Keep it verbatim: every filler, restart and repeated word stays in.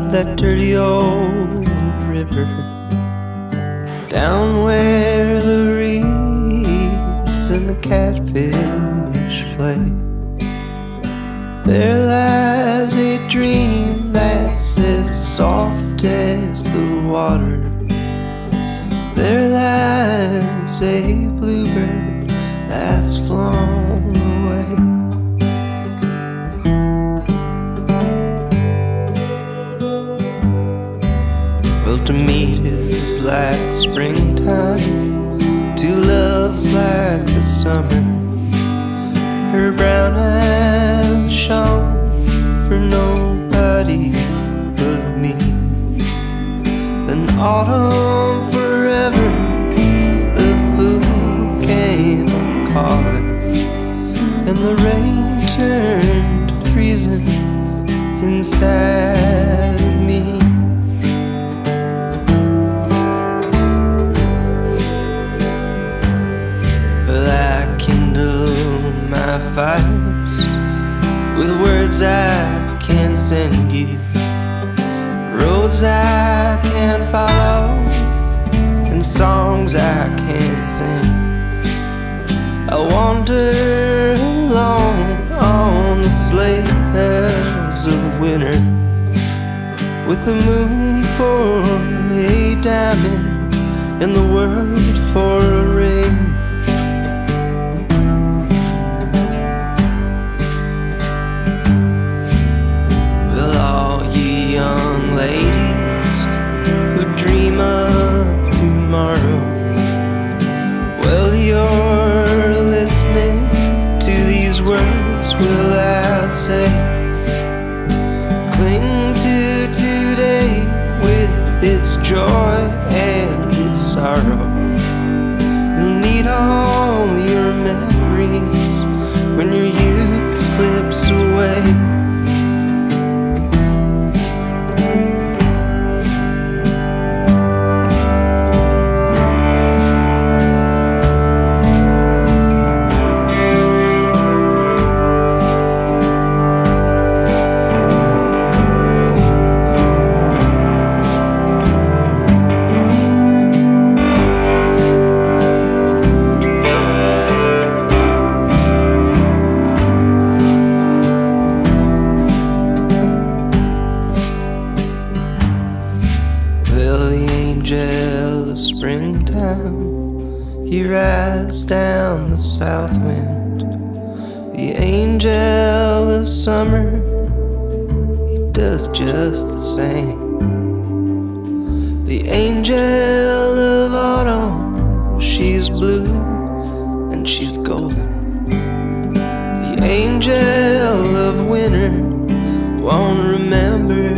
that dirty old river, down where the reeds and the catfish play. There lies a dream that's as soft as the water. There lies a bluebird that's flown away. Well, to meet is like springtime, to love's like the summer. Her brown eyes shone for nobody but me. Then autumn forever, the fool came and caught, and the rain turned freezing inside me. Fires with words I can't send you, roads I can't follow, and songs I can't sing. I wander alone on the sleighs of winter, with the moon for a diamond and the world for a ring. Young ladies who dream of tomorrow, well, you're listening to these words, will I say. Cling to today with its joy and its sorrow. You'll need all your memories when your youth slips away. He rides down the south wind, the angel of summer, he does just the same. The angel of autumn, she's blue and she's golden. The angel of winter won't remember